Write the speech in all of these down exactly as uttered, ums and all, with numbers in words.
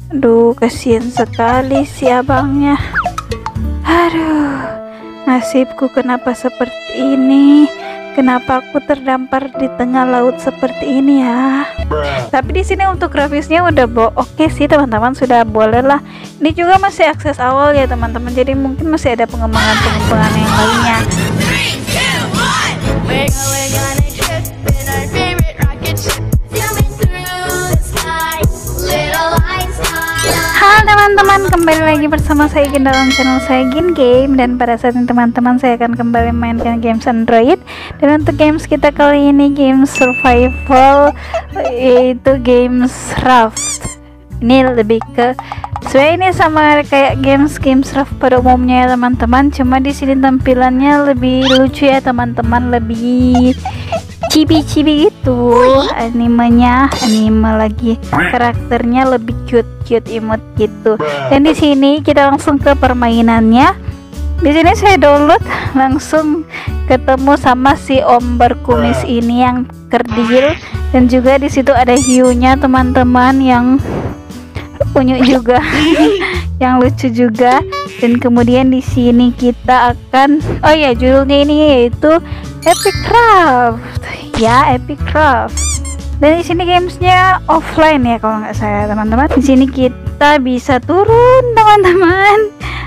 Aduh, kasihan sekali si abangnya. Aduh, nasibku kenapa seperti ini? Kenapa aku terdampar di tengah laut seperti ini ya? Tapi di sini untuk grafisnya udah bo oke sih teman-teman, sudah boleh lah. Ini juga masih akses awal ya teman-teman, jadi mungkin masih ada pengembangan-pengembangan yang lainnya. Halo teman-teman, kembali lagi bersama saya Gin dalam channel saya Gin Game. Dan pada saat ini teman-teman, saya akan kembali mainkan games Android. Dan untuk games kita kali ini game survival, yaitu games Raft. Ini lebih ke sebenarnya ini sama kayak games-games Raft pada umumnya ya teman-teman, cuma di sini tampilannya lebih lucu ya teman-teman, lebih cibi-cibi gitu animenya, anime lagi, karakternya lebih cute-cute imut gitu. Dan di sini kita langsung ke permainannya. Di sini saya download, langsung ketemu sama si om berkumis ini yang kerdil, dan juga di situ ada hiunya teman-teman yang unyu juga yang lucu juga. Dan kemudian di sini kita akan, oh ya, judulnya ini yaitu Epic Craft ya, Epic Craft. Dan di sini gamesnya offline ya kalau nggak saya teman-teman. Di sini kita bisa turun teman-teman.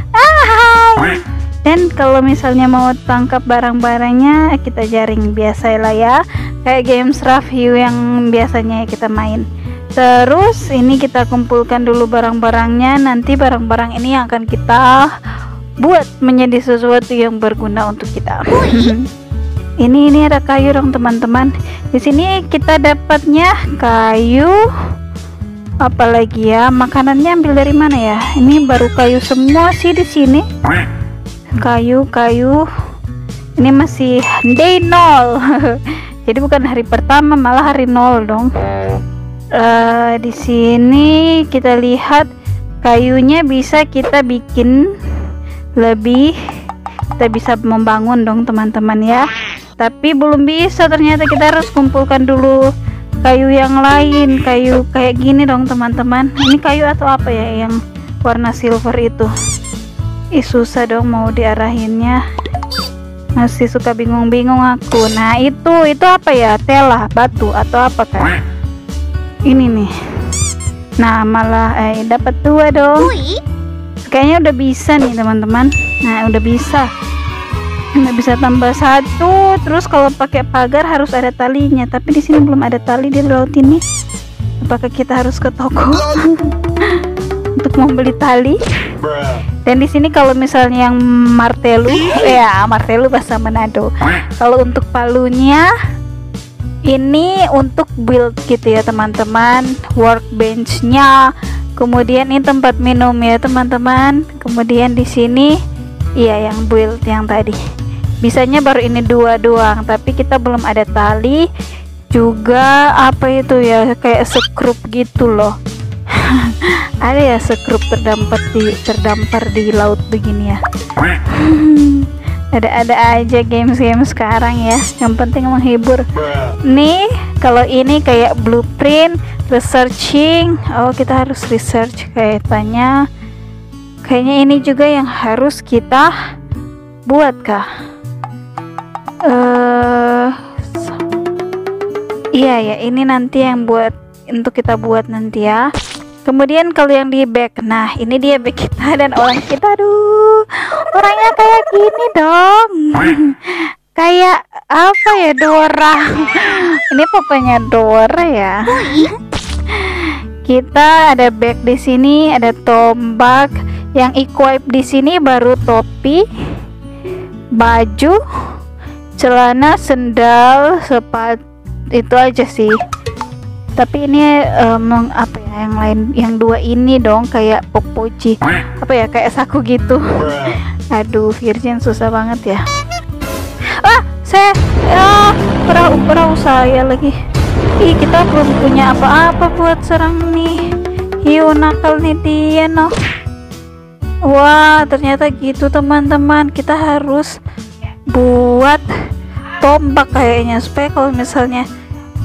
Ah, dan kalau misalnya mau tangkap barang-barangnya kita jaring biasa lah ya, kayak games Raft yang biasanya kita main. Terus ini kita kumpulkan dulu barang-barangnya, nanti barang-barang ini yang akan kita buat menjadi sesuatu yang berguna untuk kita. ini ini ada kayu dong teman-teman. Di sini kita dapatnya kayu, apalagi ya, makanannya ambil dari mana ya? Ini baru kayu semua sih di sini. Kayu kayu. Ini masih day nol. Jadi bukan hari pertama, malah hari nol dong. Uh, di sini kita lihat kayunya bisa kita bikin lebih, kita bisa membangun dong teman-teman ya. Tapi belum bisa, ternyata kita harus kumpulkan dulu kayu yang lain, kayu kayak gini dong teman-teman. Ini kayu atau apa ya yang warna silver itu? Ih, susah dong mau diarahinnya, masih suka bingung-bingung aku. Nah itu itu apa ya, telah batu atau apa kan? Ini nih. Nah malah eh dapat dua dong. Kayaknya udah bisa nih teman-teman. Nah udah bisa. Nggak bisa tambah satu. Terus kalau pakai pagar harus ada talinya. Tapi di sini belum ada tali di laut ini. Apakah kita harus ke toko untuk membeli tali? Dan di sini kalau misalnya yang martelu, ya martelu bahasa Manado. Kalau untuk palunya, ini untuk build gitu ya teman-teman, workbenchnya. Kemudian ini tempat minum ya teman-teman. Kemudian di sini iya yang build yang tadi. Bisanya baru ini dua doang, tapi kita belum ada tali. Juga apa itu ya, kayak sekrup gitu loh. Ada ya sekrup terdampar di terdampar di laut begini ya. Ada-ada aja games-game sekarang ya, yang penting menghibur. Nih kalau ini kayak blueprint, researching. Oh kita harus research kayaknya. Kayaknya ini juga yang harus kita buat kah? Uh, iya ya, ini nanti yang buat untuk kita buat nanti ya. Kemudian kalau yang di back, nah ini dia back kita dan orang kita. Aduh, orangnya kayak gini dong. Kayak apa ya, Dora. Ini papanya Dora ya. Kita ada back di sini, ada tombak. Yang equip di sini baru topi, baju, celana, sendal, sepatu, itu aja sih. Tapi ini um, apa ya, yang lain, yang dua ini dong kayak popoci, apa ya, kayak saku gitu. Aduh virgin susah banget ya. Ah saya ya, perahu perahu saya lagi. Ih kita belum punya apa-apa buat serang nih hiu nakal nih dia noh. Wah ternyata gitu teman-teman, kita harus buat tombak kayaknya, supaya kalau misalnya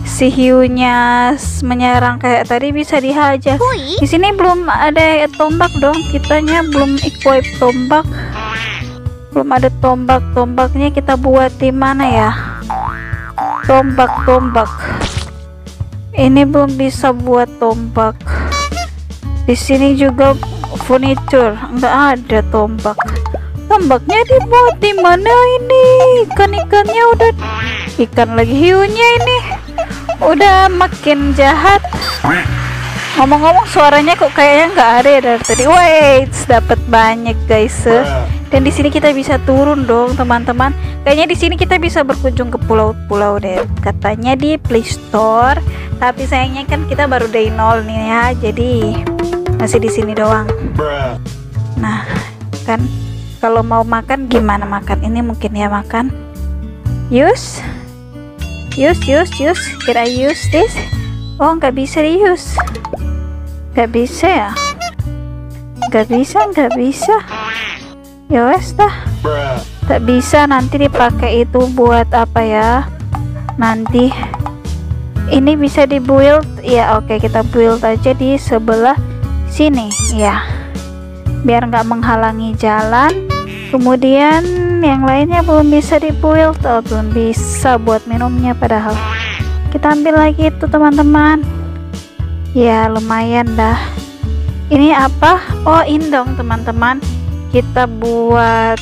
si hiunya menyerang kayak tadi bisa dihajar. Di sini belum ada tombak dong, kitanya belum equip tombak. Belum ada tombak. Tombaknya kita buat di mana ya? Tombak, tombak. Ini belum bisa buat tombak. Di sini juga furniture, nggak ada tombak. Tombaknya dibuat di mana ini? Ikan-ikannya udah ikan lagi, hiunya ini udah makin jahat. Ngomong-ngomong suaranya kok kayaknya nggak ada ya dari tadi. Wait, dapat banyak guys. Dan di sini kita bisa turun dong teman-teman. Kayaknya di sini kita bisa berkunjung ke pulau-pulau deh. Katanya di Play Store. Tapi sayangnya kan kita baru day nol nih ya. Jadi masih di sini doang. Nah, kan kalau mau makan gimana makan? Ini mungkin ya makan. Use, use, use, use. Can I use this? Oh, nggak bisa di use. Nggak bisa ya? Nggak bisa, nggak bisa. Ya wes dah. Tak bisa, nanti dipakai itu buat apa ya? Nanti ini bisa di build ya. Oke, kita build aja di sebelah sini ya, biar nggak menghalangi jalan. Kemudian yang lainnya belum bisa di build. Oh, belum bisa buat minumnya, padahal kita ambil lagi itu teman-teman. Ya lumayan dah. Ini apa? Oh, ini dong teman-teman, kita buat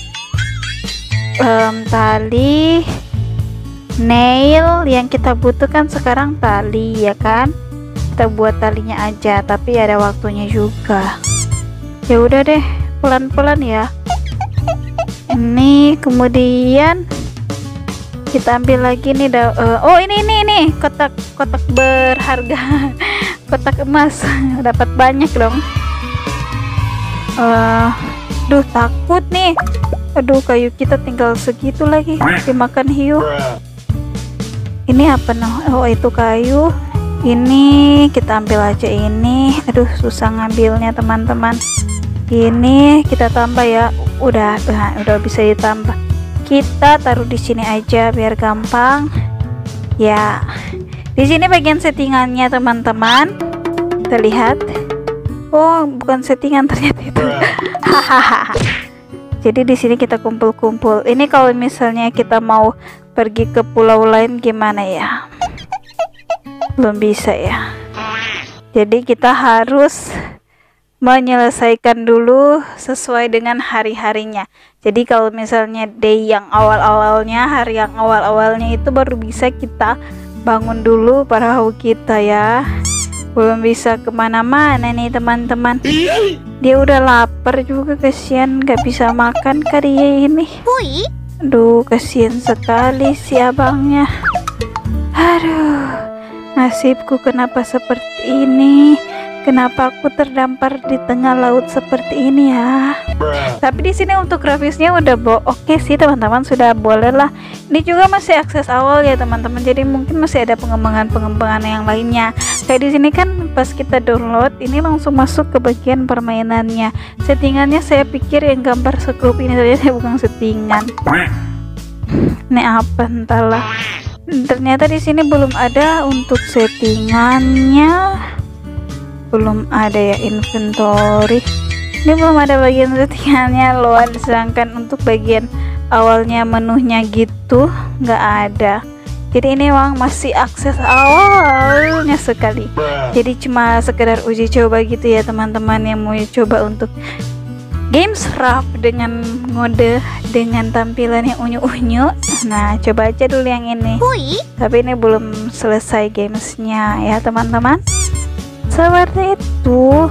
um, tali nail. Yang kita butuhkan sekarang tali ya kan, kita buat talinya aja, tapi ada waktunya juga. Ya udah deh, pelan-pelan ya. Ini kemudian kita ambil lagi nih da uh, oh ini ini ini kotak kotak berharga kotak emas. Dapat banyak dong. Uh, duh takut nih. Aduh, kayu kita tinggal segitu lagi, dimakan hiu. Ini apa noh? Oh itu kayu. Ini kita ambil aja ini. Aduh susah ngambilnya teman-teman. Ini kita tambah ya. Udah, udah, udah bisa ditambah. Kita taruh di sini aja biar gampang. Ya, di sini bagian settingannya teman-teman. Kita lihat. Oh, bukan settingan ternyata itu. Hahaha. Jadi di sini kita kumpul-kumpul. Ini kalau misalnya kita mau pergi ke pulau lain gimana ya? Belum bisa ya. Jadi kita harus menyelesaikan dulu sesuai dengan hari-harinya. Jadi kalau misalnya day yang awal-awalnya, hari yang awal-awalnya itu baru bisa kita bangun dulu perahu kita ya. Belum bisa kemana-mana nih teman-teman. Dia udah lapar juga, kasihan gak bisa makan kali ini. Aduh kasihan sekali si abangnya. Aduh, nasibku kenapa seperti ini? Kenapa aku terdampar di tengah laut seperti ini ya? Tapi di sini untuk grafisnya udah bo oke sih teman-teman, sudah boleh lah. Ini juga masih akses awal ya teman-teman, jadi mungkin masih ada pengembangan-pengembangan yang lainnya. Kayak di sini kan pas kita download ini langsung masuk ke bagian permainannya. Settingannya saya pikir yang gambar sekrup ini ternyata bukan settingan. Ini apa entahlah. Ternyata di sini belum ada untuk settingannya. Belum ada ya inventory. Ini belum ada bagian settingannya loh. Sedangkan untuk bagian awalnya menunya gitu nggak ada. Jadi ini memang masih akses awalnya sekali. Jadi cuma sekedar uji coba gitu ya teman-teman yang mau coba untuk games rough dengan mode dengan tampilan yang unyu-unyu. Nah coba aja dulu yang ini. Tapi ini belum selesai gamesnya ya teman-teman. Seperti itu.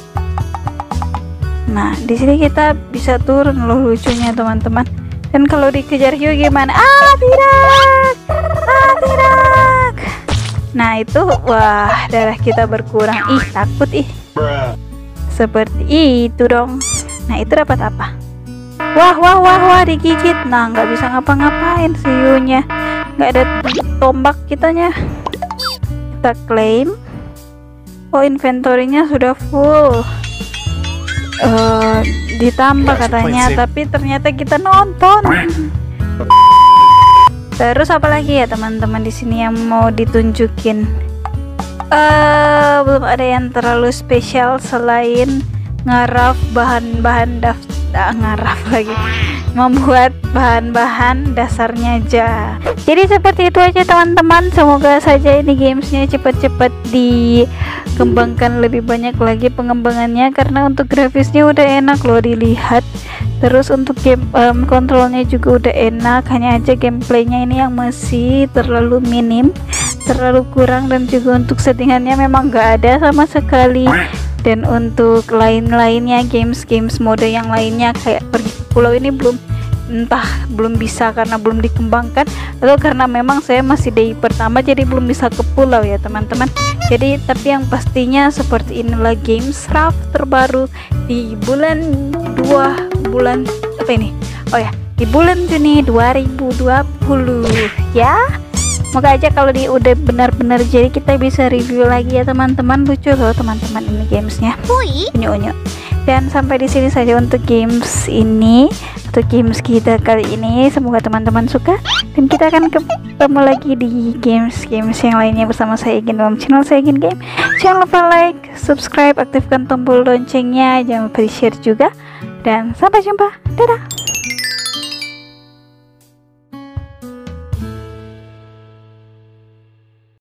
Nah di sini kita bisa turun loh, lucunya teman-teman. Dan kalau dikejar hiu gimana? Ah tidak, ah tidak. Nah itu, wah darah kita berkurang. Ih takut ih. Seperti itu dong. Nah itu dapat apa? Wah wah wah wah digigit. Nah nggak bisa ngapa-ngapain si hiunya. Nggak ada tombak kitanya. Kita claim. Oh inventorinya sudah full. Uh, ditambah katanya, tapi ternyata kita nonton. Terus apalagi ya teman-teman di sini yang mau ditunjukin? Uh, belum ada yang terlalu spesial selain ngaraf bahan-bahan daftar, ngaraf lagi membuat bahan-bahan dasarnya aja. Jadi seperti itu aja teman-teman, semoga saja ini gamesnya cepat-cepat dikembangkan lebih banyak lagi pengembangannya, karena untuk grafisnya udah enak loh dilihat, terus untuk game um, kontrolnya juga udah enak, hanya aja gameplaynya ini yang masih terlalu minim, terlalu kurang, dan juga untuk settingannya memang gak ada sama sekali. Dan untuk lain-lainnya, games-games mode yang lainnya kayak pergi ke pulau ini belum, entah belum bisa karena belum dikembangkan, atau karena memang saya masih day pertama jadi belum bisa ke pulau ya teman-teman. Jadi tapi yang pastinya seperti inilah games Raft terbaru di bulan dua bulan apa ini? Oh ya, di bulan Juni dua ribu dua puluh ya. Semoga aja kalau di udah benar-benar jadi kita bisa review lagi ya teman-teman. Lucu loh teman-teman ini gamesnya, unyu-unyu. Dan sampai di sini saja untuk games ini, untuk games kita kali ini. Semoga teman-teman suka, dan kita akan ketemu lagi di games-games yang lainnya bersama saya Egin dalam channel saya Egin Game. Jangan lupa like, subscribe, aktifkan tombol loncengnya, jangan lupa di share juga, dan sampai jumpa. Dadah.